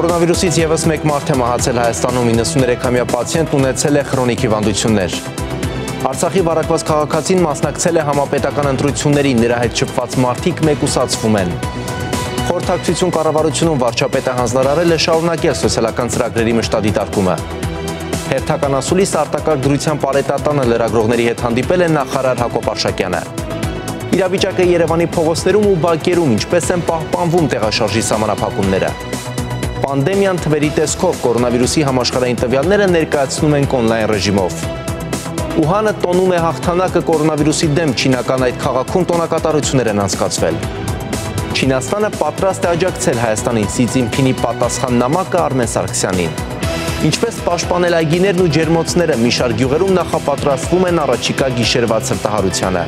Կորոնավիրուսից ևս մեկ մարդ է մահացել Հայաստանում, 93-ամյա պացիենտ ունեցել է խրոնիկ հիվանդություններ։ Արցախի վարակված քաղաքացին մասնակցել է համապետական ընտրություններին, նրա հետ շփված մարդիկ մեկուսացվում են։ Խորհրդակցություն կառավարությունում վարչապետը հանձնարարել է շարունակել սոցիալական ծրագրերի մշտադիտարկումը։ Հերթական ասուլիս արտակարգ դրության պարետատանը լրագրողների հետ հանդիպել է նախարար Հակոբ Արշակյանը։ Իրավիճակը Երևանի փողոցներում ու բակերում ինչպես են պահպանվում տեղաշարժի սահմանափակումները։ Պանդեմիան թվերի տեսքով կորոնավիրուսի համաշխարհային տվյալները ներկայացնում ենք օնլայն ռեժիմով։ Ուհանը տոնում է հաղթանակը կորոնավիրուսի դեմ, չինական այդ քաղաքում տոնակատարություններ են անցկացվել։ Չինաստանը պատրաստ է աջակցել Հայաստանին, Սի Ցզինփինի պատասխան նամակը Արմեն Սարգսյանին։ Ինչպես պաշտպանել այգիներն ու ջերմոցները, մի շարք գյուղերում նախապատրաստվում են առաջիկա գիշերվա ցրտահարությանը։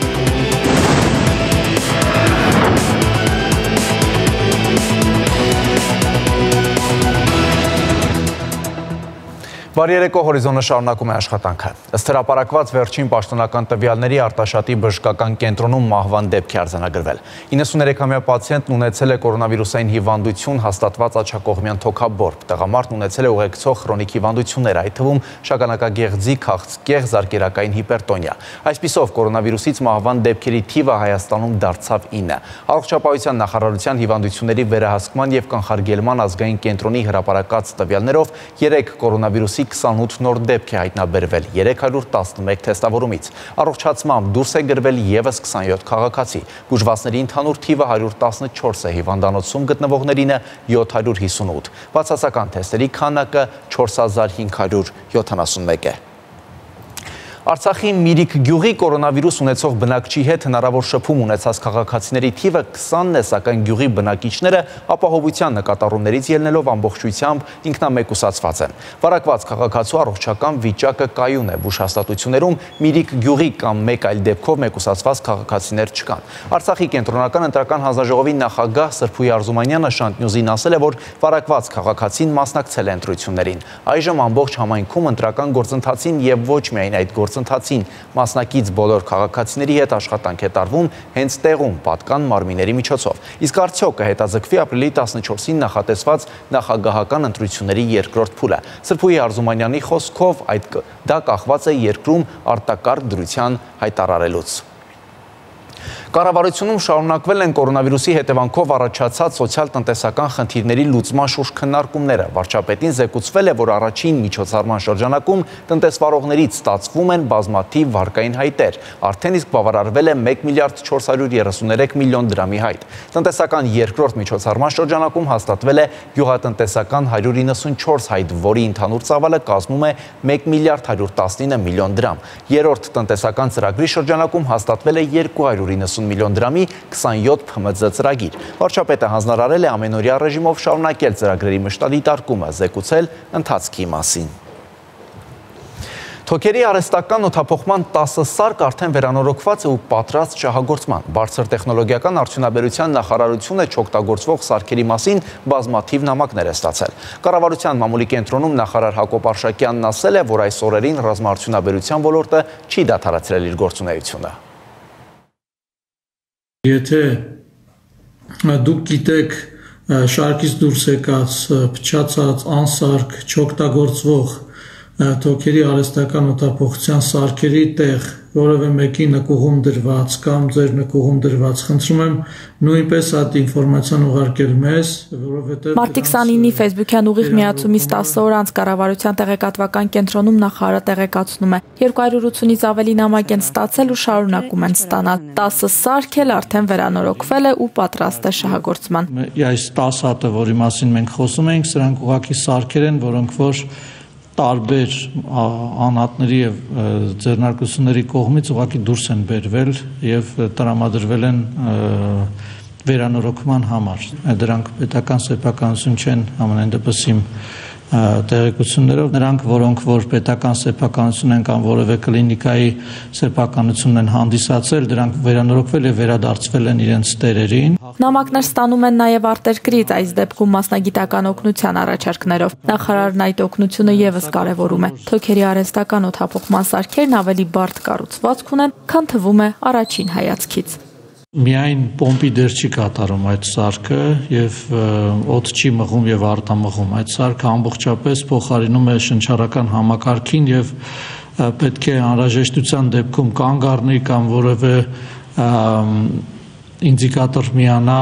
Բարի երեկո, Հորիզոնը շարունակում է աշխատանքը։ Ըստ հրապարակված վերջին պաշտոնական տվյալների Արտաշատի բժշկական կենտրոնում մահվան դեպք է արձանագրվել։ 93-ամյա պացիենտն ունեցել է կորոնավիրուսային հիվանդություն, հաստատված աջակողմյան թոքաբորբ։ Տղամարդն ունեցել է ուղեկցող խրոնիկ հիվանդություններ, այդ թվում շագանակագեղձի, քաղցկեղ, զարկերակային հիպերտոնիա։ Այսպիսով կորոնավիրուսից մահվան դեպքերի թիվը Հայաստանում դարձավ 9։ Առողջապահության նախարարության հիվանդությունների վերահսկման եւ կանխարգելման ազգային կենտրոնի հրապարակած տվյալներով 3 կորոնավիրուսի 28 նոր դեպք է հայտնաբերվել 311 թեստավորումից։ Առողջացմամբ դուրս է գրվել ևս 27 քաղաքացի։ Բուժվածների ընդհանուր թիվը 114 է, հիվանդանոցում գտնվողներինը 758։ Բացասական թեստերի քանակը 4571 է։ Արցախի Միրիք գյուղի կորոնավիրուս ունեցող բնակչի հետ հնարավոր շփում ունեցած քաղաքացիների թիվը 20-ն է, սակայն գյուղի բնակիչները ապահովության նկատառումներից ելնելով ամբողջությամբ ինքնամեկուսացված են։ Վարակված քաղաքացու առողջական վիճակը կայուն է, բուժհաստատություններում Միրիք գյուղի կամ մեկ այլ դեպքով մեկուսացված քաղաքացիներ չկան։ Արցախի կենտրոնական ընտրական հանձնաժողովի նախագահ Սրփուի Արզումանյանը Շանթ Նյուզին ասել է, որ վարակված քաղաքացին մասնակցել է ընտրություններին։ Այժմ ամբողջ համայնքում ընտրական գործընթացին եւ ոչ միայն այդ գործընթացին մասնակից բոլոր քաղաքացիների հետ աշխատանք է տարվում հենց տեղում պատկան մարմինների միջոցով։ Իսկ արդյոք կհետաձգվի ապրիլի 14-ին նախատեսված նախագահական ընտրությունների երկրորդ փուլը։ Սրփուի Արզումանյանի խոսքով դա կախված է երկրում արտակարգ դրության հայտարարելուց։ Կառավարությունում շարունակվել են կորոնավիրուսի հետևանքով առաջացած սոցիալ-տնտեսական խնդիրների լուծման շուրջ քննարկումները։ Վարչապետին զեկուցվել է, որ առաջին միջոցառման շրջանակում տնտեսվարողներից ստացվում են բազմաթիվ վարկային հայտեր։ Արդեն իսկ բավարարվել է 1 միլիարդ 433 միլիոն դրամի հայտ։ Տնտեսական երկրորդ միջոցառման շրջանակում հաստատվել է գյուղատնտեսական 194 հայտ, որի ընդհանուր ծավալը կազմում է 1 միլիարդ 119 միլիոն դրամ։ Երրորդ տնտեսական ծրագրի շրջանակում հաստատվել է 290 միլիոն դրամի 27 ՓՄԶ ծրագիր։ Վարչապետը հանձնարարել է ամենօրյա ռեժիմով շարունակել ծրագրերի մշտադիտարկումը, զեկուցել ընթացքի մասին։ Թոքերի արհեստական օդափոխման 10 սարք արդեն վերանորոգված է ու պատրաստ շահագործման։ Բարձր տեխնոլոգիական արդյունաբերության նախարարությունը չօգտագործվող սարքերի մասին բազմաթիվ նամակներ է ստացել։ Կառավարության մամուլի կենտրոնում նախարար Հակոբ Արշակյանն ասել է, որ այս օրերին ռազմաարդյունաբերության ոլորտը չի դադարեցրել իր գործունեությունը։ Եթե դուք գիտեք շարքից դուրս եկած, փչացած, անսարք, չօգտագործվող թոքերի արհեստական օդափոխության սարքերի տեղ որևէ մեկի նկուղում դրված կամ ձեր նկուղում դրված, խնդրում եմ նույնպես այդ ինֆորմացիան ուղարկել մեզ, որովհետև Մարտի 29-ի Facebook-յան ուղիղ միացումից 10 օր անց կառավարության տեղեկատվական կենտրոնում նախարարը տեղեկացնում է 280-ից ավելի նամակ են ստացել ու շարունակում են ստանալ։ 10 սարք էլ արդեն վերանորոգվել է ու պատրաստ է շահագործման։ Այս 10 հատը, որի մասին մենք խոսում ենք, սրանք ուղղակի սարքեր են, որոնք որ տարբեր անհատների եւ ձեռնարկությունների կողմից ուղղակի դուրս են բերվել եւ տրամադրվել են վերանորոգման համար։ Դրանք պետական սեփականություն չեն, ամենայն դեպս իմ տեղեկություններով, նրանք, որոնք որ պետական սեփականություն են կամ որևէ կլինիկայի սեփականություն են հանդիսացել, դրանք վերանորոգվել եւ վերադարձվել են իրենց տերերին։ Նամակներ ստանում են նաև արտերկրից, այս դեպքում մասնագիտական օգնության առաջարկներով։ Նախարարն այդ օգնությունը եւս կարևորում է։ Թոքերի արհեստական օդափոխման սարքերն ավելի բարդ կառուցվածք ունեն, քան թվում է առաջին հայացքից։ Միայն պոմպի դեր չի կատարում այդ սարքը եւ օդ չի մղում եւ արտամղում։ Այդ սարքը ամբողջապես փոխարինում է շնչառական համակարգին եւ պետք է անհրաժեշտության դեպքում կանգ առնի կամ որևէ ինդիկատոր միանա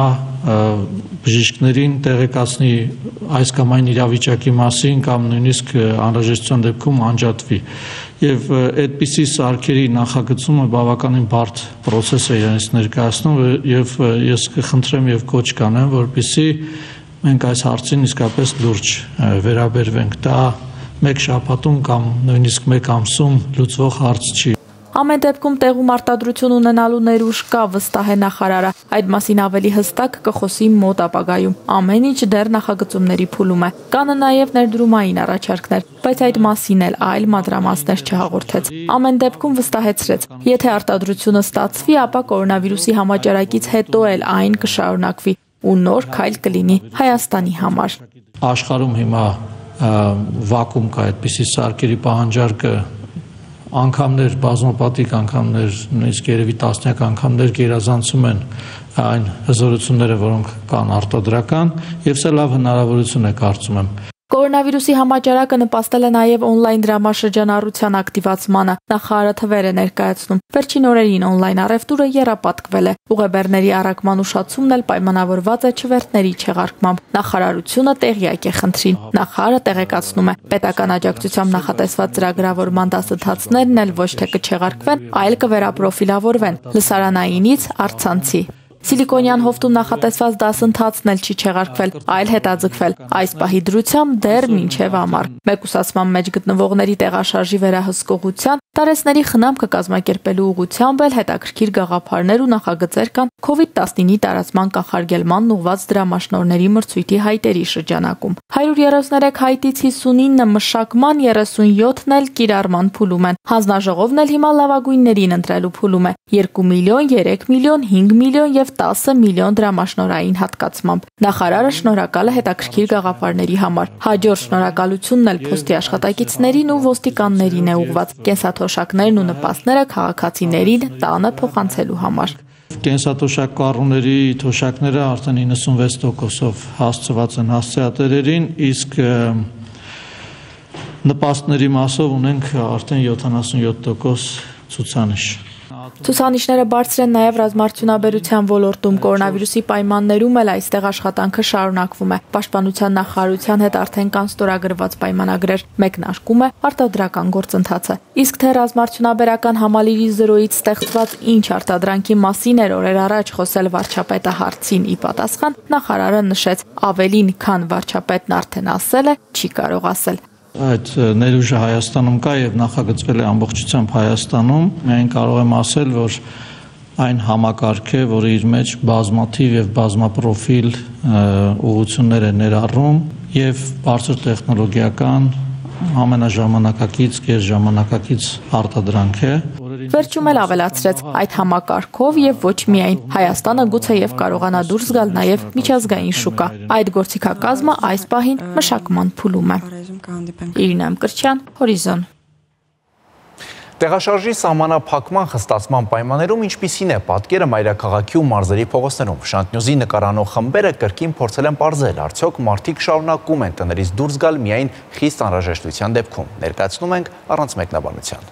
բժիշկներին տեղեկացնի այս կամ այն իրավիճակի մասին կամ նույնիսկ անհրաժեշտության դեպքում անջատվի։ Եվ այդպիսի սարքերի նախագծումը բավականին բարդ process է իրենից ներկայացնում եւ ես կխնդրեմ եւ կոչ կանեմ, որպեսզի մենք այս հարցին իսկապես լուրջ վերաբերվենք։ Դա մեկ շաբաթում կամ նույնիսկ մեկ ամսում լուծվող հարց չի։ Ամեն դեպքում տեղում արտադրություն ունենալու ներուժ կա, վստահ է նախարարը։ Այդ մասին ավելի հստակ կխոսի մոտ ապագայում։ Ամեն ինչ դեռ նախագծումների փուլում է։ Կան նաև ներդրումային առաջարկներ, բայց այդ մասին էլ այլ մանրամասներ չհաղորդեց։ Ամեն դեպքում վստահեցրեց, եթե արտադրությունը ստացվի, ապա կորոնավիրուսի համաճարակից հետո էլ այն կշարունակվի ու նոր քայլ կլինի Հայաստանի համար։ Աշխարհում հիմա վակուում կա այդպիսի սարքերի պահանջարկը անգամներ, բազմապատիկ անգամներ, նույնիսկ երևի տասնյակ անգամներ գերազանցում են այն հզորությունները, որոնք կան արտադրական, եւ սա լավ հնարավորություն է կարծում եմ։ Կորոնավիրուսի համաճարակը նպաստել է նաև օնլայն դրամաշրջանառության ակտիվացմանը, նախարարը թվեր է ներկայացնում։ Վերջին օրերին օնլայն առևտուրը եռապատկվել է։ Ուղեբեռների առաքման ուշացումն էլ պայմանավորված է չվերթների չեղարկմամբ։ Նախարարությունը տեղյակ է խնդրին։ Նախարարը տեղեկացնում է, պետական աջակցությամբ նախատեսված ծրագրավորման դասընթացներն էլ ոչ թե կչեղարկվեն, այլ կվերապրոֆիլավորվեն լսարանայինից առցանցի։ Սիլիկոնյան հովտում նախատեսված դասընթացն էլ չի չեղարկվել, այլ հետաձգվել։ Այս պահի դրությամբ դեռ մինչև ամառ։ Մեկուսացման մեջ գտնվողների տեղաշարժի վերահսկողության, տարեցների խնամքը կազմակերպելու ուղղությամբ էլ հետաքրքիր գաղափարներ ու նախագծեր կան COVID-19-ի տարածման կանխարգելման ուղղված դրամաշնորհների մրցույթի հայտերի շրջանակում։ 133 հայտից 59-ը մշակման, 37-ն էլ կիրառման փուլում են։ Հանձնաժողովն էլ հիմա լավագույններին ընտրելու փուլում է 2 միլիոն, 3 միլիոն, 5 միլիոն եւ 10 միլիոն դրամաշնորհային հատկացմամբ։ Նախարարը շնորհակալ է հետաքրքիր գաղափարների համար։ Հաջորդ շնորհակալությունն էլ փոստի աշխատակիցներին ու ոստիկաններին է ուղղված։ Կենսաթոշակներն ու նպաստները քաղաքացիներին տանը փոխանցելու համար։ Կենսաթոշակ կառուների թոշակները արդեն 96%-ով հասցված են հասցեատերերին, իսկ նպաստների մասով ունենք արդեն 77% ցուցանիշ։ Ցուցանիշները բարձր են նաև ռազմարտունաբերության ոլորտում, կորոնավիրուսի պայմաններում էլ այստեղ աշխատանքը շարունակվում է։ Պաշտպանության նախարարության հետ արդեն կան ստորագրված պայմանագրեր, մեկնարկում է արտադրական գործընթացը։ Իսկ թե ռազմարտունաբերական համալիրի 0-ից ստեղծված ինչ արտադրանքի մասին էր օրեր առաջ խոսել վարչապետը հարցին ի պատասխան, նախարարը նշեց, ավելին, քան վարչապետն արդեն ասել է, չի կարող ասել։ Այդ ներուժը Հայաստանում կա եւ նախագծվել է ամբողջությամբ Հայաստանում։ Միայն կարող եմ ասել, որ այն համակարգ է, որը իր մեջ բազմաթիվ եւ բազմապրոֆիլ ուղղություններ է ներառում եւ բարձր տեխնոլոգիական ամենաժամանակակից, գերժամանակակից արտադրանք է։ Վերջում էլ ավելացրեց, այդ համակարգով եւ ոչ միայն Հայաստանը գուցե եւ կարողանա դուրս գալ նաեւ միջազգային շուկա։ Այդ գործիքակազմը այս պահին մշակման փուլում է։ Իրինա Մկրտչյան, Հորիզոն։ Տեղաշարժի սահմանափակման խստացման պայմաններում ինչպիսին է պատկերը մայրաքաղաքի ու մարզերի փողոցներում։ Շանթ-Նյուզի նկարանող խմբերը կրկին փորձել են պարզել, արդյոք մարդիկ շարունակում են տներից դուրս գալ միայն խիստ անհրաժեշտության դեպքում։ Ներկայացնում ենք առանց մեկնաբանության։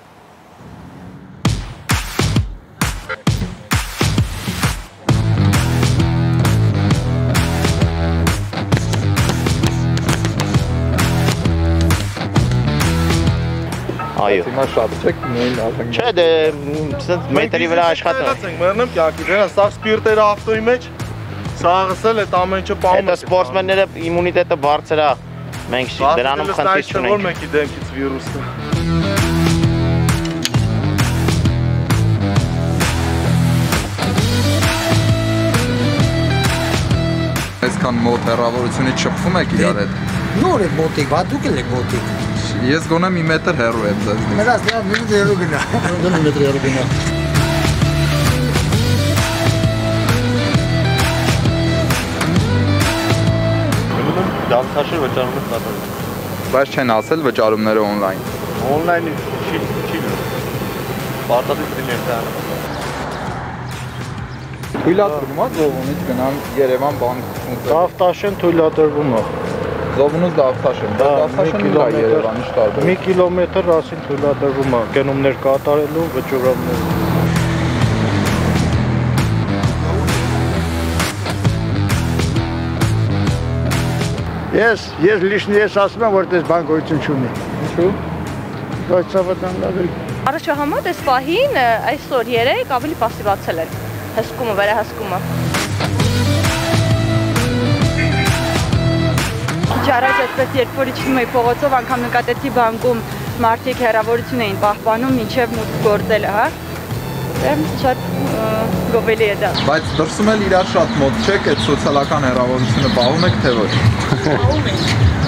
Այո։ Հիմա շատ չեք նույն ալենք։ Չէ, դե մետրի վրա աշխատում ենք, մեռնեմ կյակի, դրանց սաղ սպիրտերը ավտոյի մեջ, սաղս էլ այդ ամեն ինչը պահում է։ Դա սպորտսմենները իմունիտետը բարձր է, մենք դրանում խնդիր չունենք։ Որ մեկի դեմքից վիրուսը։ Այսքան մոտ հեռավորությունից շփվում եք իրար հետ։ Նոր եք մոտիկ, բա դուք էլ եք մոտիկ։ Ես գոնե մի մետր հեռու եմ ձեզնից։ Մերաս դրա մի մետր հեռու գնա։ Դե մի մետր հեռու գնա։ Գնում դարձաշեր վճարում եք կատարում։ Բայց չեն ասել վճարումները օնլայն։ Օնլայնի չի գնում։ Պարտադիր դիմել դա։ Թույլատրվում է Զովունից գնալ Երևան բանկ։ Դավթաշեն թույլատրվում է։ Զովունուց Դավթաշեն, բայց Դավթաշենն է Երևանի շտաբը։ Մի կիլոմետր ասին թույլատրվում է գնումներ կատարելու վճռումներ։ Ես լիշնի ես ասում եմ, որ դες բան գոյություն չունի։ Ինչու՞։ Գոյցավտանալու։ Առաջահամոտ այս պահին այսօր 3 ավելի պասիվացել են հսկումը, վերահսկումը։ Քիչ առաջ այդպես երբ որ իջնում էի փողոցով, անգամ նկատեցի բանկում մարդիկ հեռավորություն էին պահպանում մինչև մուտք գործելը, հա։ Շատ գովելի է դա։ Բայց դրսում էլ իրար շատ մոտ չեք, այդ սոցիալական հեռավորությունը պահում եք, թե ոչ։ Պահում ենք։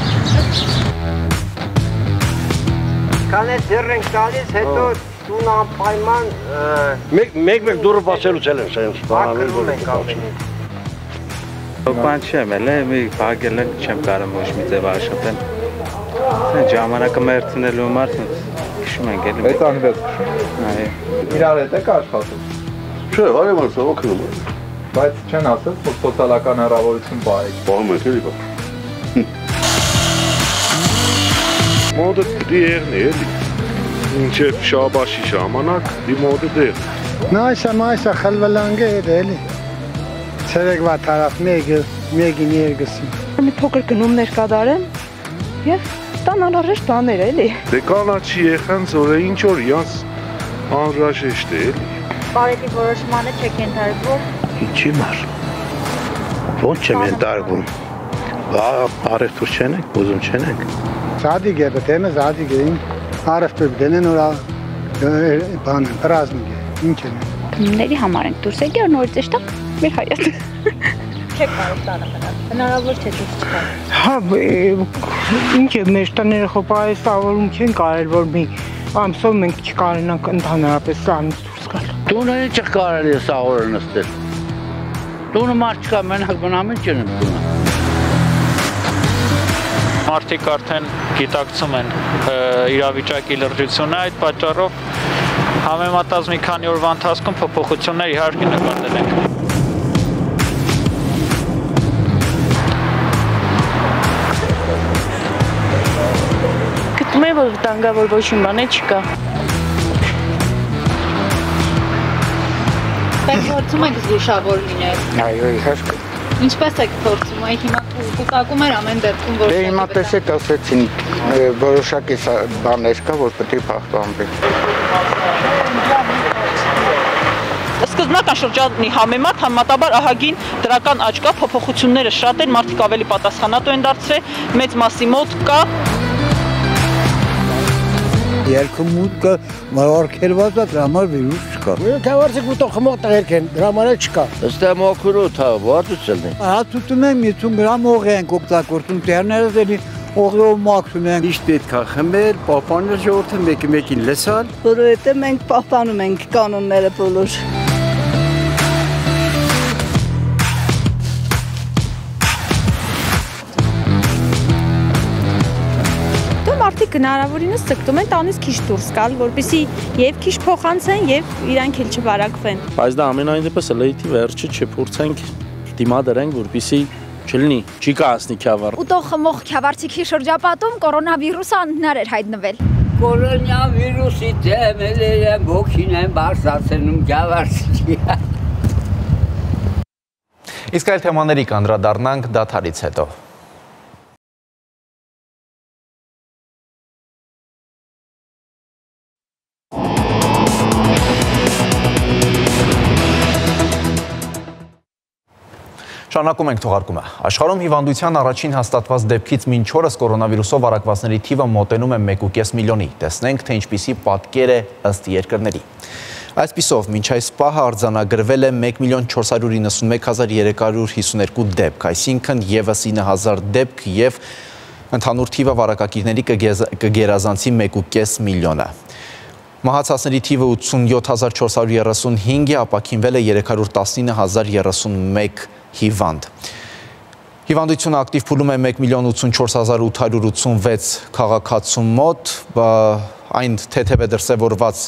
Քան է դեռ ենք տալիս, հետո տուն անպայման մեկ դուրը բացելուց էլ են սենց բանալել ենք ամենին։ Բան չեմ էլ, մի բագել եմ, չեմ կարում ոչ մի ձև աշխատեմ։ Ժամանակը մերցնելու մարդն քշում ենք էլի։ Այդ անվերջ քշում։ Այո։ Իրար հետ եք աշխատում։ Չէ, հարևանս օգնում եմ։ Բայց չեն ասել, որ սոցիալական հեռավորություն պահեք։ Պահում ենք էլի բա։ Մոդը դերն է էլի։ Մինչև շաբաշի ժամանակ դի մոդը դեր։ Նայսա խլվելանգը է էլի։ Ցերեկվա տարավ մեկին երկուսին։ Մի փոքր գնումներ կատարեմ եւ տան անհրաժեշտ բաներ էլի։ Դե կանաչի եղան զորը ինչ որ յանց անհրաժեշտ է էլի։ Բարեկի որոշմանը չեք ենթարկվում։ Ինչի մար։ Ոնց չեմ ենթարկվում։ Արեստուր չենեք, ուզում չենեք։ Զադիգ է, բտենը զադիգ է, արեստուր բտենեն ուրա բան ռազմիկ է, ինչ են։ Գնումների համար ենք դուրս եկել, նորից էշտակ մեր հայատ։ Չեք կարող տանը մնալ, հնարավոր չէ դուրս չկալ։ Հա, ինչ է, մեր տները խոպայես ավարում չեն կարել, որ մի ամսով մենք չկարենանք ընդհանրապես սանից դուրս գալ։ Տունը ինչ կարելի է սաղորը նստել։ Տունը մարդ չկա, մենակ բնամին չեն տունը։ Մարդիկ արդեն գիտակցում են իրավիճակի լրջությունը, այդ պատճառով համեմատած մի քանի օրվա ընթացքում փոփոխություններ իհարկե նկատել ենք։ Գտնում եմ, որ վտանգավոր ոչ մի բան չկա։ Բայց փորձում եք զգուշավոր լինել։ Այո, իհարկե։ Ինչպես եք փորձում, այդ հիմա կուտակում էր ամեն դեպքում որ։ Դե հիմա տեսեք ասեցին որոշակի բաներ կա, որ պետք է պահպանվի։ Սկզբնական շրջանի համեմատ համեմատաբար ահագին դրական աճ կա, փոփոխությունները շատ են, մարդիկ ավելի պատասխանատու են դարձրել, մեծ մասի մոտ կա։ Երկմուտքը արգելված է, դրա համար վիրուս չկա։ Թե որսեք ուտող խմող տղերք են, դրա համար չկա։ Ըստե մոքրուտ, հա, ոտուցել են։ Հատուցում եմ 50 գրամ օղի ենք օգտագործում, տեղներս էլի օղիով մաքրում ենք։ Միշտ պետք է խմել, պահպանել ժողովուրդը մեկին լսալ։ Որովհետև մենք պահպանում ենք կանոնները բոլոր։ Մարդիկ հնարավորինս ձգտում են տանից քիչ դուրս գալ, որպեսզի եւ քիչ փոխանցեն եւ իրանք էլ չվարակվեն։ Բայց դա ամենայն դեպս լեյթի վերջը չփորձենք դիմադրենք, որպեսզի չլինի, չի կասնի քյավառ։ Ուտող խմող քյավառցիքի շրջապատում կորոնավիրուսը անհնար էր հայտնվել։ Կորոնավիրուսի դեմելերը ոգին են բարձրացնում քյավառցիքի։ Իսկ այլ թեմաների կանդրադառնանք դադարից հետո։ Շարունակում ենք թողարկումը։ Աշխարհում հիվանդության առաջին հաստատված դեպքից մինչ օրս կորոնավիրուսով վարակվածների թիվը մոտենում է 1.5 միլիոնի։ Տեսնենք, թե ինչպիսի պատկեր է ըստ երկրների։ Այսպիսով, մինչ այս պահը արձանագրվել է 1.491.352 դեպք, այսինքն եւս 9,000 դեպք եւ ընդհանուր թիվը վարակակիրների կգերազանցի 1.5 միլիոնը։ Մահացածների թիվը 87,435 է, ապաքինվել է 319,031 հիվանդ։ Հիվանդությունը ակտիվ փուլում է 1,84,886 քաղաքացու մոտ, այն թեթև է դրսևորված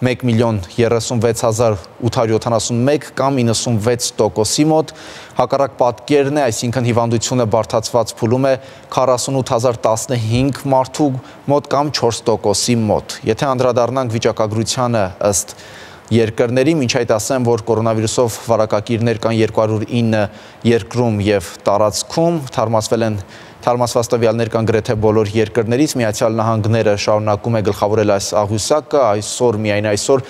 1,36,871 կամ 96%-ի մոտ, հակառակ պատկերն է, այսինքն հիվանդությունը բարդացված փուլում է 48,015 մարդու մոտ կամ 4%-ի մոտ։ Եթե անդրադառնանք վիճակագրությանը ըստ երկրների, մինչ այդ ասեմ, որ կորոնավիրուսով վարակակիրներ կան 209 երկրում եւ տարածքում, թարմացված տվյալներ կան գրեթե բոլոր երկրներից, Միացյալ Նահանգները շարունակում է գլխավորել այս աղյուսակը, միայն այսօր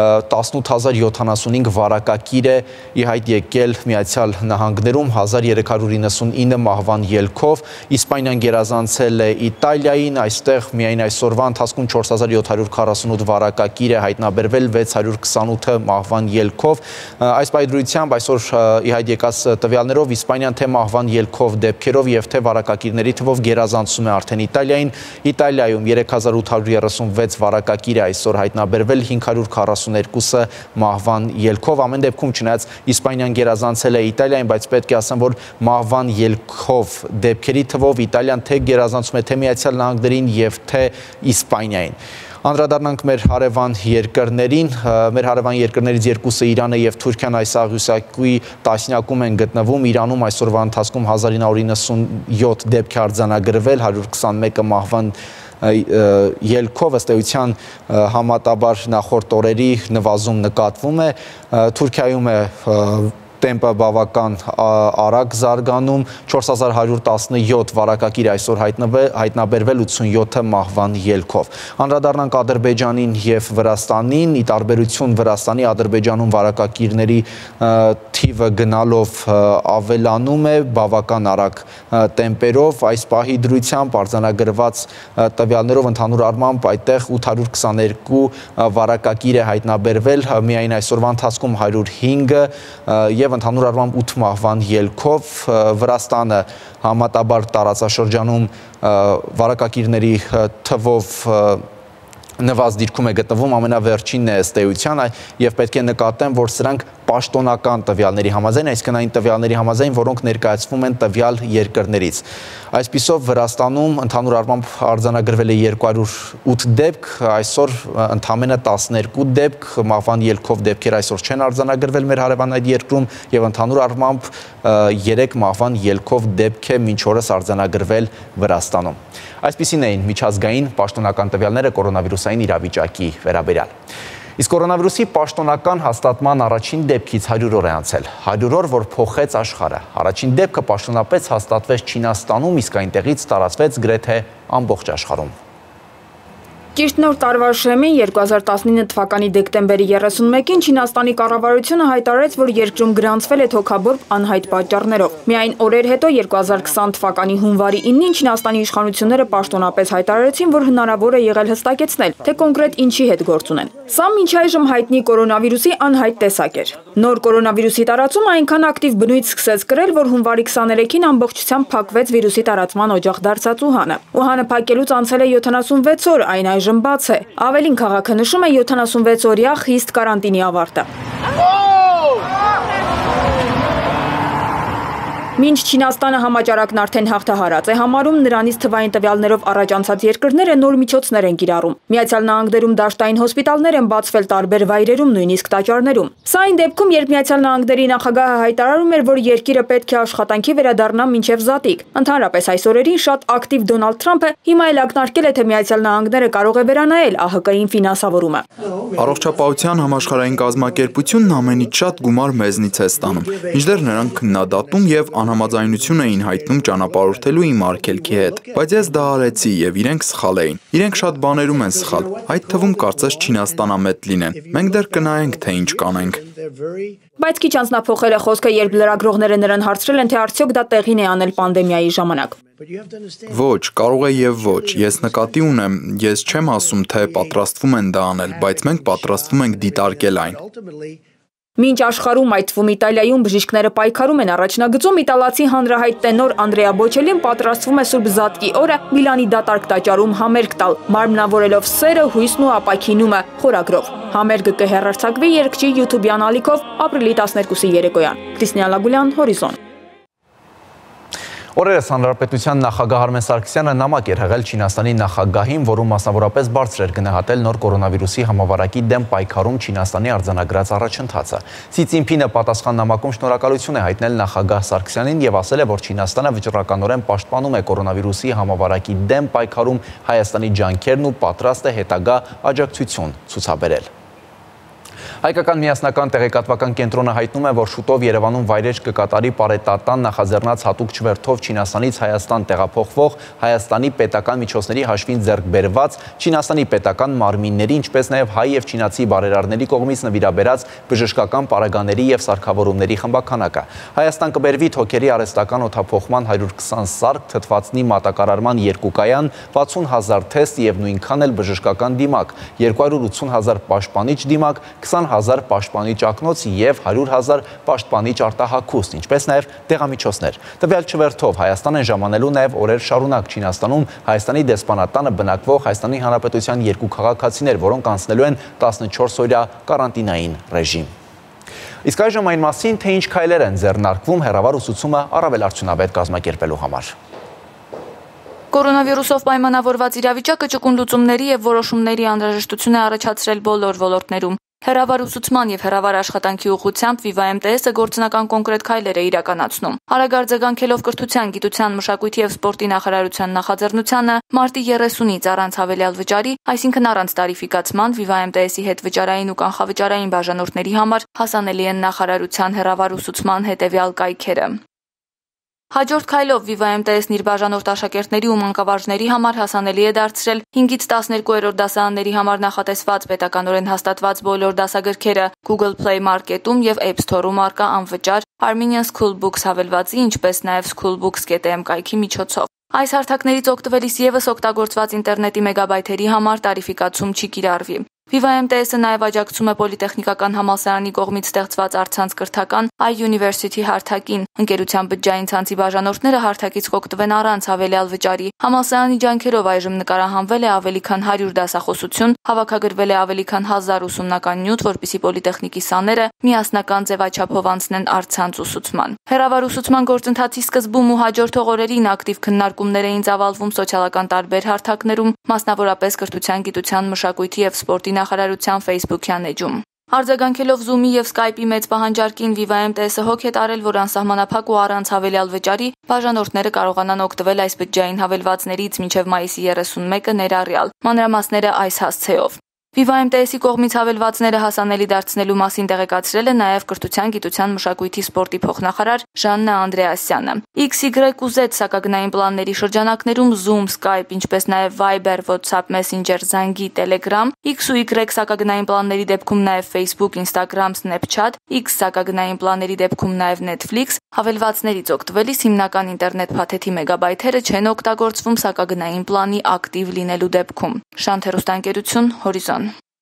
18075 վարակակիր է ի հայտ եկել Միացյալ Նահանգներում 1399 մահվան ելքով, Իսպանիան գերազանցել է Իտալիային, այստեղ միայն այսօրվա ընթացքում 4748 վարակակիր է հայտնաբերվել 628 մահվան ելքով, այս պայծրությամբ այսօր ի հայտ եկած տվյալներով Իսպանիան թե մահվան ելքով դեպքերով եւ թե վարակակիրների թվով գերազանցում է արդեն Իտալիային, Իտալիայում 3836 վարակակիր է այսօր հայտնաբերվել 542-ը մահվան ելքով, ամեն դեպքում չնայած Իսպանիան գերազանցել է Իտալիային, բայց պետք է ասեմ, որ մահվան ելքով դեպքերի թվով Իտալիան թե գերազանցում է թե Միացյալ Նահանգներին եւ թե Իսպանիային։ Անդրադառնանք մեր հարևան երկրներին, մեր հարևան երկրներից երկուսը Իրանը եւ Թուրքիան այս աղյուսակի տասնյակում են գտնվում, Իրանում այսօրվա ընթացքում 1997 դեպք է արձանագրվել, 121-ը մահվան ելքով, ըստ էության համատաբար նախորդ օրերի նվազում նկատվում է, Թուրքիայում է տեմպը բավական արագ զարգանում, 4117 վարակակիր այսօր հայտնաբերվել 87 մահվան ելքով։ Անդրադառնանք Ադրբեջանին եւ Վրաստանին, ի տարբերություն Վրաստանի, Ադրբեջանում վարակակիրների թիվը գնալով ավելանում է բավական արագ տեմպերով, այս պահի դրությամբ արձանագրված տվյալներով ընդհանուր առմամբ այդտեղ 822 վարակակիր է հայտնաբերվել, միայն այսօրվա ընթացքում 105-ը եւ ընդհանուր առմամբ 8 մահվան ելքով, Վրաստանը համատաբար տարածաշրջանում վարակակիրների թվով նվազ դիրքում է գտնվում, ամենավերջինն է ըստ էության եւ պետք է նկատեմ, որ սրանք պաշտոնական տվյալների համաձայն, այսինքն այն տվյալների համաձայն, որոնք ներկայացվում են տվյալ երկրներից։ Այսպիսով Վրաստանում ընդհանուր առմամբ արձանագրվել է 208 դեպք, այսօր ընդամենը 12 դեպք, մահվան ելքով դեպքեր այսօր չեն արձանագրվել մեր հարևան այդ երկրում եւ ընդհանուր առմամբ 3 մահվան ելքով դեպք է մինչ օրս արձանագրվել Վրաստանում։ Այսպիսին էին միջազգային պաշտոնական տվյալները կորոնավիրուսային իրավիճակի վերաբերյալ։ Իսկ կորոնավիրուսի պաշտոնական հաստատման առաջին դեպքից 100 օր է անցել, 100 օր, որ փոխեց աշխարհը։ Առաջին դեպքը պաշտոնապես հաստատվեց Չինաստանում, իսկ այնտեղից տարածվեց գրեթե ամբողջ աշխարհում։ Ճիշտ նոր տարվա շեմին 2019 թվականի դեկտեմբերի 31-ին Չինաստանի կառավարությունը հայտարարեց, որ երկրում գրանցվել է թոքաբորբ անհայտ պատճառներով։ Միայն օրեր հետո 2020 թվականի հունվարի 9-ին Չինաստանի իշխանությունները պաշտոնապես հայտարարեցին, որ հնարավոր է եղել հստակեցնել, թե կոնկրետ ինչի հետ գործ ունեն։ Սա մինչ այժմ հայտնի կորոնավիրուսի անհայտ տեսակ էր։ Նոր կորոնավիրուսի տարածումը այնքան ակտիվ բնույթ սկսեց կրել, որ հունվարի 23-ին ամբողջությամբ փակվեց վիրուսի տարածման օջախ դարձած Ուհանը։ Ուհանը փակելուց անցել է 76 օր, այն այժմ բաց է։ Ավելին քաղաքը նշում է 76 օրյա խիստ կարանտինի ավարտը։ Մինչ Չինաստանը համաճարակն արդեն հաղթահարած է համարում, նրանից թվային տվյալներով առաջ անցած երկրները նոր միջոցներ են կիրառում։ Միացյալ Նահանգներում դաշտային հոսպիտալներ են բացվել տարբեր վայրերում, նույնիսկ տաճարներում։ Սա այն դեպքում, երբ Միացյալ Նահանգների նախագահը հայտարարում էր, որ երկիրը պետք է աշխատանքի վերադառնա մինչև զատիկ։ Ընդհանրապես այս օրերին շատ ակտիվ Դոնալդ Թրամփը հիմա էլ ակնարկել է, թե Միացյալ Նահանգները կարող է վերանայել ԱՀԿ-ին ֆինանսավորումը։ Առողջապահության համաշխարհային կազմակերպությունն ամենից շատ գումար մեզնից է ստանում, մինչդեռ նրանք քննադատում եւ անհամաձայնություն էին հայտնում ճանապարհորդելու իմ արգելքի հետ, բայց ես դա արեցի եւ իրենք սխալ էին։ Իրենք շատ բաներում են սխալ, այդ թվում կարծես Չինաստանամետ լինեն։ Մենք դեռ կնայենք, թե ինչ կանենք։ Բայց քիչ անց նա փոխել է խոսքը, երբ լրագրողները նրան հարցրել են, թե արդյոք դա տեղին է անել պանդեմիայի ժամանակ։ Ոչ, կարող է եւ ոչ։ Ես նկատի ունեմ, ես չեմ ասում, թե պատրաստվում են դա անել, բայց մենք պատրաստվում ենք դիտարկել այն։ Մինչ աշխարհում, այդ թվում Իտալիայում բժիշկները պայքարում են առաջնագծում, իտալացի հանրահայտ տենոր Անդրեա Բոչելին պատրաստվում է Սուրբ Զատկի օրը Միլանի դատարկ տաճարում համերգ տալ, մարմնավորելով սերը, հույսն ու ապաքինումը խորագրով։ Համերգը կհեռարձակվի երգչի YouTube-յան ալիքով ապրիլի 12-ի երեկոյան։ Կրիստինա Լագուլյան, Հորիզոն։ Օրերս Հանրապետության նախագահ Արմեն Սարգսյանը նամակ էր հղել Չինաստանի նախագահին, որում մասնավորապես բարձր էր գնահատել նոր կորոնավիրուսի համավարակի դեմ պայքարում Չինաստանի արձանագրած առաջընթացը։ Սի Ցինփինը պատասխան նամակում շնորհակալություն է հայտնել նախագահ Սարգսյանին եւ ասել է, որ Չինաստանը վճռականորեն պաշտպանում է կորոնավիրուսի համավարակի դեմ պայքարում Հայաստանի ջանքերն ու պատրաստ է հետագա աջակցություն ցուցաբերել։ Հայկական միասնական տեղեկատվական կենտրոնը հայտնում է, որ շուտով Երևանում վայրէջք կկատարի պարետատան նախաձեռնած հատուկ չվերթով Չինաստանից Հայաստան տեղափոխվող Հայաստանի պետական միջոցների հաշվին ձեռք բերված Չինաստանի պետական մարմինների, ինչպես նաև հայ եւ չինացի բարերարների կողմից նվիրաբերած բժշկական պարագաների եւ սարքավորումների խմբականակը։ Հայաստան կբերվի թոքերի արհեստական օդափոխման 120 սարք, թթվածնի մատակարարման 2 կայան, 60,000 թեստ եւ նույնքան էլ բժշկական դիմակ, 280,000 պաշտպանիչ դիմակ, 20,000 պաշտպանիչ ակնոց եւ 100,000 պաշտպանիչ արտահակուստ, ինչպես նաեւ դեղամիջոցներ։ Տվյալ չվերթով Հայաստան են ժամանելու նաեւ օրեր շարունակ Չինաստանում Հայաստանի դեսպանատանը բնակվող Հայաստանի Հանրապետության 2 քաղաքացիներ, որոնք անցնելու են 14-օրյա կարանտինային ռեժիմ։ Իսկ այժմ այն մասին, թե ինչ քայլեր են ձեռնարկվում հեռավար ուսուցումը առավել արդյունավետ կազմակերպելու համար։ Կորոնավիրուսով պայմանավորված իրավիճակը ճկուն լուծումների եւ որոշումների անհրաժեշտություն է առաջացրել բոլոր ոլորտներում։ Հեռավար ուսուցման եւ հեռավար աշխատանքի ուղղությամբ VIVA-MTS-ը գործնական կոնկրետ քայլեր է իրականացնում։ Արագ արձագանքելով կրթության, գիտության, մշակույթի եւ սպորտի նախարարության նախաձեռնությանը մարտի 30-ից առանց հավելյալ վճարի, այսինքն առանց տարիֆիկացման, VIVA-MTS-ի հետ վճարային ու կանխավճարային բաժանորդների համար հասանելի են նախարարության հեռավար ուսուցման հետեւյալ կայքերը։ Հաջորդ քայլով VIVA-MTS-ն իր բաժանորդ աշակերտների ու մանկավարժների համար հասանելի է դարձրել 5-ից 12-րդ դասարանների համար նախատեսված պետականորեն հաստատված բոլոր դասագրքերը Google Play Market-ում եւ App Store-ում առկա անվճար Armenian School Books հավելվածի, ինչպես նաեւ schoolbooks.am կայքի միջոցով։ Այս հարթակներից օգտվելիս եւս օգտագործված ինտերնետի մեգաբայթերի համար տարիֆիկացում չի կիրառվի։ VIVA-MTS-ը նաև աջակցում է Պոլիտեխնիկական համալսարանի կողմից ստեղծված առցանց կրթական iUniversity հարթակին։ Ընկերության բջջային ցանցի բաժանորդները հարթակից կօգտվեն առանց հավելյալ վճարի։ Համալսարանի ջանքերով այժմ նկարահանվել է ավելի քան 100 դասախոսություն, հավաքագրվել է ավելի քան 1000 ուսումնական նյութ, որպեսզի Պոլիտեխնիկի սաները միասնական ձևաչափով անցնեն առցանց ուսուցման։ Հեռավար ուսուցման գործընթացի սկզբում ու հաջորդող օրերին ակտիվ քննարկումներ էին ծավալվում սոցիալական տարբեր հարթակներում, մասնավորապես կրթության, գիտության, մշակույթի եւ սպորտի նախարարության Facebook-յան էջում։ Արձագանքելով Zoom-ի եւ Skype-ի մեծ պահանջարկին VIVA-MTS-ը հոգ է տարել, որ անսահմանափակ ու առանց հավելյալ վճարի բաժանորդները կարողանան օգտվել այս բջջային հավելվածներից մինչև մայիսի 31-ը ներառյալ։ Մանրամասները այս հասցեով։ VIVA-MTS-ի կողմից հավելվածները հասանելի դարձնելու մասին տեղեկացրել է նաև կրթության, գիտության, մշակույթի, սպորտի փոխնախարար Ժաննա Անդրեասյանը։ X, Y ու Z սակագնային պլանների շրջանակներում Zoom, Skype, ինչպես նաև Viber, WhatsApp, Messenger, Zang-ի, Telegram, X ու Y սակագնային պլանների դեպքում նաև Facebook, Instagram, Snapchat, X սակագնային պլանների դեպքում նաև Netflix, հավելվածներից օգտվելիս հիմնական ինտերնետ փաթեթի մեգաբայթերը չեն օգտագործվում սակագնային պլանի ակտիվ լինելու դեպքում։ Շանթ հեռուստաընկերություն, Հորիզոն։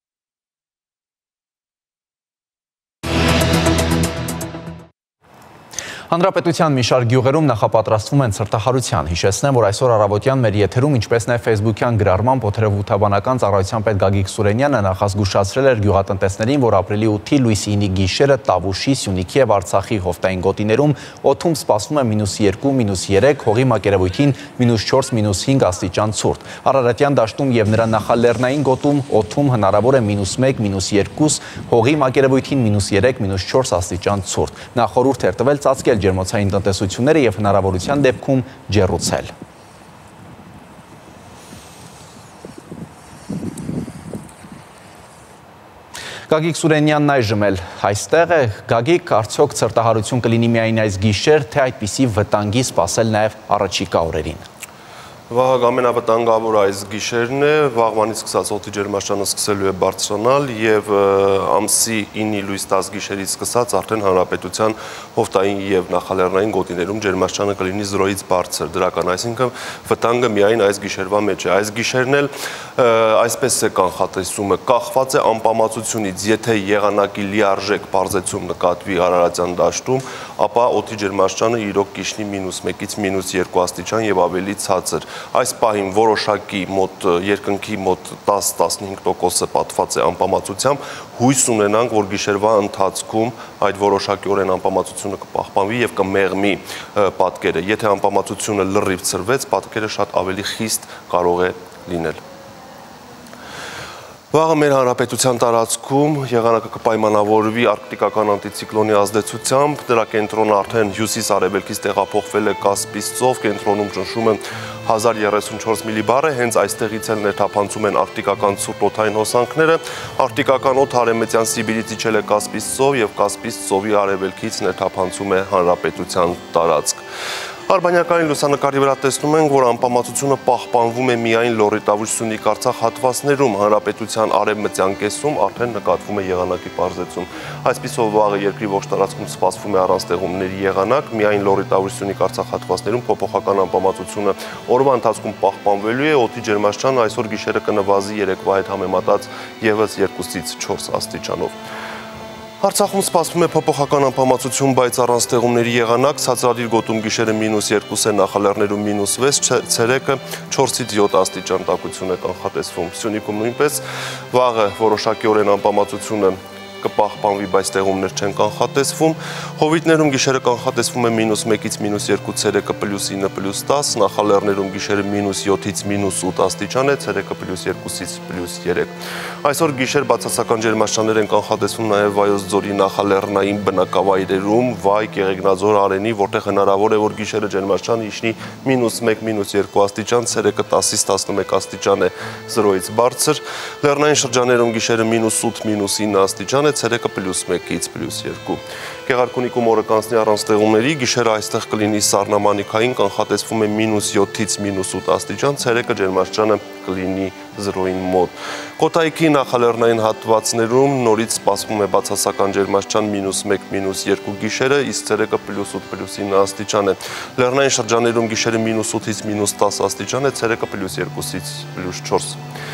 Հանրապետության մի շարք գյուղերում նախապատրաստվում են ցրտահարության։ Հիշեցնեմ, որ այսօր առավոտյան մեր եթերում, ինչպես նաև Facebook-յան գրառմամբ օդերևութաբանական ծառայության պետ Գագիկ Սուրենյանը նախազգուշացրել էր գյուղատնտեսներին, որ ապրիլի 8-ի լույսի 9-ի գիշերը Տավուշի, Սյունիքի եւ Արցախի հովտային գոտիներում օդում սպասվում է -2, -3, հողի մակերևույթին -4, -5 աստիճան ցուրտ։ Արարատյան դաշտում եւ նրա նախալեռնային գոտում օդում հնարավոր է -1, -2, հողի մակերևույթին -3, -4 աստիճան ցուրտ։ Նա խորհուրդ էր տվել ծածկել ջերմոցային տնտեսությունները եւ հնարավորության դեպքում ջեռուցել։ Գագիկ Սուրենյանն այժմ էլ այստեղ է։ Գագիկ, արդյոք ցրտահարություն կլինի միայն այս գիշեր, թե այդպիսի վտանգի սպասել նաեւ առաջիկա օրերին։ Վահագ ամենավտանգավոր այս գիշերն է, վաղվանից սկսած օդի ջերմաստիճանը սկսելու է բարձրանալ եւ ամսի 9-ի լույս 10 գիշերից սկսած արդեն հանրապետության հովտային եւ նախալեռնային գոտիներում ջերմաստիճանը կլինի 0-ից բարձր դրական, այսինքն վտանգը միայն այս գիշերվա մեջ է։ Այս գիշերն էլ այսպես է կանխատեսումը, կախված է անպամացությունից, եթե եղանակի լիարժեք պարզեցում նկատվի Արարատյան դաշտում, ապա օդի ջերմաստիճանը իրոք կիջնի -1-ից -2 աստիճան եւ ավելի ցածր։ Այս պահին որոշակի մոտ երկնքի մոտ 10-15%-ը պատված է անպամացությամբ, հույս ունենանք, որ գիշերվա ընթացքում այդ որոշակիորեն անպամացությունը կպահպանվի եւ կմեղմի պատկերը։ Եթե անպամացությունը լրիվ ցրվեց, պատկերը շատ ավելի խիստ կարող է լինել։ Վաղը մեր հանրապետության տարածքում եղանակը կպայմանավորվի արկտիկական անտիցիկլոնի ազդեցությամբ, դրա կենտրոնը արդեն հյուսիս-արևելքից տեղափոխվել է Կասպից ծով, կենտրոնում ճնշում է 1034 միլիբար է, հենց այստեղից էլ ներթափանցում են արկտիկական ցուրտ օդային հոսանքները, արկտիկական օդ արևմտյան Սիբիրից իջել է Կասպից ծով եւ Կասպից ծովի արևելքից ներթափանցում է հանրապետության տարածք։ Արբանյակային լուսանկարի վրա տեսնում ենք, որ անպամացությունը պահպանվում է միայն Լոռի-Տավուշ Սյունիք Արցախ հատվածներում, հանրապետության արևմտյան կեսում արդեն նկատվում է եղանակի պարզեցում։ Այսպիսով վաղը երկրի ողջ տարածքում սպասվում է առանց տեղումների եղանակ, միայն Լոռի-Տավուշ Սյունիք Արցախ հատվածներում փոփոխական անպամացությունը օրվա ընթացքում պահպանվելու է, օդի ջերմաստիճանը այսօր գիշերը կնվազի երեկվա հետ համեմատած եւս 2-ից 4 աստիճանով։ Արցախում սպասվում է փոփոխական անպամացություն, բայց առանց տեղումների եղանակ, ցածրադիր գոտում գիշերը -2 է, նախալեռներում -6, ցերեկը 4-ից 7 աստիճան տաքություն է կանխատեսվում։ Սյունիքում նույնպես վաղը որոշակիորեն անպամացությունը կպահպանվի, բայց տեղումներ չեն կանխատեսվում։ Հովիտներում գիշերը կանխատեսվում է -1-ից -2, ցերեկը +9, +10, նախալեռներում գիշերը -7-ից -8 աստիճան է, ցերեկը +2-ից +3։ Այսօր գիշեր բացասական ջերմաստիճաններ են կանխատեսվում նաև Վայոց ձորի նախալեռնային բնակավայրերում, Վայ, Գեղեգնաձոր, Արենի, որտեղ հնարավոր է, որ գիշերը ջերմաստիճանը իջնի -1, -2 աստիճան, ցերեկը 10-ից 11 աստիճան է 0-ից բարձր։ Լեռնային շրջաներում գիշերը -8, -9 աստիճան է, ցերեկը +1-ից +2։ Գեղարքունիքում օրը կանցնի առանց տեղումների, գիշերը այստեղ կլինի սառնամանիքային, կանխատեսվում է -7-ից -8 աստիճան, ցերեկը ջերմաստիճանը կլինի 0-ին մոտ։ Կոտայքի նախալեռնային հատվածներում նորից սպասվում է բացասական ջերմաստիճան -1, -2 գիշերը, իսկ ցերեկը +8, +9 աստիճան է։ Լեռնային շրջաներում գիշերը -8-ից -10 աստիճան է, ցերեկը +2-ից +4։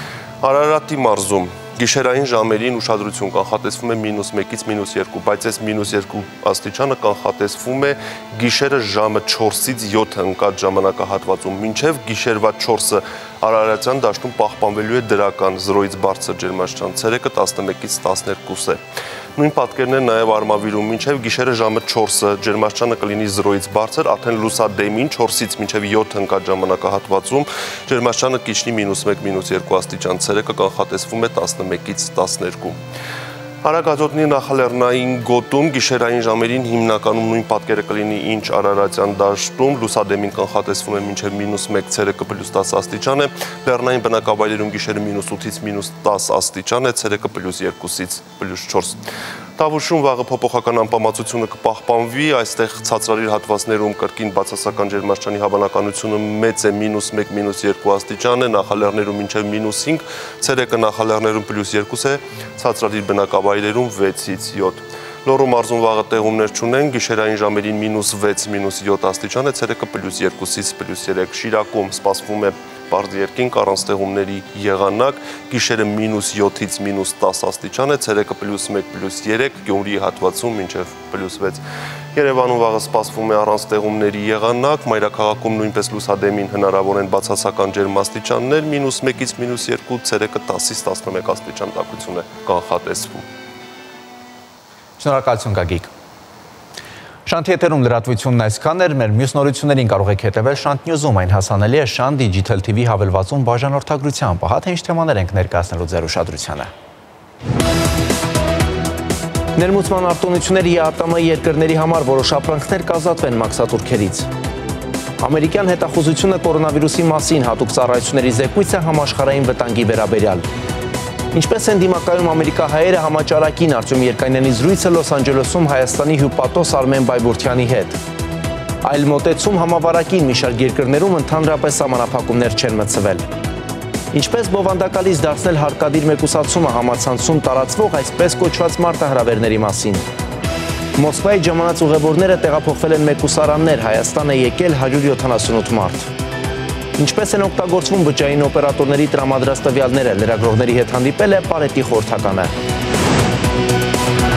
Արարատի մարզում գիշերային ժամերին ուշադրություն կանխատեսվում է -1-ից -2, բայց այս -2 աստիճանը կանխատեսվում է գիշերը ժամը 4-ից 7 ընկած ժամանակահատվածում, մինչև գիշերվա 4-ը Արարատյան դաշտում պահպանվելու է դրական 0-ից բարձր ջերմաստիճան, ցերեկը 11-ից 12 է։ Նույն պատկերն է նաև Արմավիրում, մինչև գիշերը ժամը 4-ը ջերմաստիճանը կլինի 0-ից բարձր, արդեն լուսադեմին 4-ից մինչև 7 ընկած ժամանակահատվածում ջերմաստիճանը կիջնի -1, -2 աստիճան, ցերեկը կանխատեսվում է 11-ից 12։ Արագածոտնի նախալեռնային գոտում գիշերային ժամերին հիմնականում նույն պատկերը կլինի ինչ Արարատյան դաշտում, լուսադեմին կանխատեսվում է մինչև -1, ցերեկը +10 աստիճան է, լեռնային բնակավայրերում գիշերը -8-ից -10 աստիճան է, ցերեկը +2-ից +4։ Տավուշում վաղը փոփոխական անպամացությունը կպահպանվի, այստեղ ցածրադիր հատվածներում կրկին բացասական ջերմաստիճանի հավանականությունը մեծ է, -1, -2 աստիճան է, նախալեռներում մինչև -5, ցերեկը նախալեռներում +2 է, ցածրադիր բնակավայրերում 6-ից 7։ Լոռու մարզում վաղը տեղումներ չունեն, գիշերային ժամերին -6, -7 աստիճան է, ցերեկը +2-ից +3։ Շիրակում սպասվում է պարզ երկինք առանց տեղումների եղանակ, գիշերը -7-ից -10 աստիճան է, ցերեկը +1, +3, Գյումրիի հատվածում մինչև +6։ Երևանում վաղը սպասվում է առանց տեղումների եղանակ, մայրաքաղաքում նույնպես լուսադեմին հնարավոր են բացասական ջերմաստիճաններ, -1-ից -2, ցերեկը 10-ից 11 աստիճան տաքություն է կանխատեսվում։ Շնորհակալություն Գագիկ։ Շանթ եթերում լրատվությունն այսքան էր, մեր մյուս նորություններին կարող եք հետևել Շանթ Նյուզում, այն հասանելի է Շանթ Digital TV հավելվածում բաժանորդագրությամբ, ահա թե ինչ թեմաներ ենք ներկայացնելու ձեր ուշադրությանը։ Ներմուծման արտոնությունների ԵԱՏՄ երկրների համար որոշ ապրանքներ կազատվեն մաքսատուրքերից։ Ամերիկյան հետախուզությունը կորոնավիրուսի մասին հատուկ ծառայությունների զեկույց է համաշխարհային վտանգի վերաբերյալ։ Ինչպես են դիմակայում ամերիկահայերը համաճարակին, Արտյոմ Երկանյանի զրույցը Լոս Անջելեսում Հայաստանի հյուպատոս Արմեն Բայբուրդյանի հետ։ Այլ մոտեցում համավարակին մի շարք երկրներում ընդհանրապես սահմանափակումներ չեն մտցվել։ Ինչպես բովանդակալից դարձնել հարկադիր մեկուսացումը համացանցում տարածվող այսպես կոչված մարտահրավերների մասին։ Մոսկվայի ժամանած ուղևորները տեղափոխվել են մեկուսարաններ, Հայաստան է եկել 178 մարդ։ Ինչպես են օգտագործվում բջջային օպերատորների տրամադրած տվյալները, լրագրողների հետ հանդիպել է Պարետի խորհրդականը։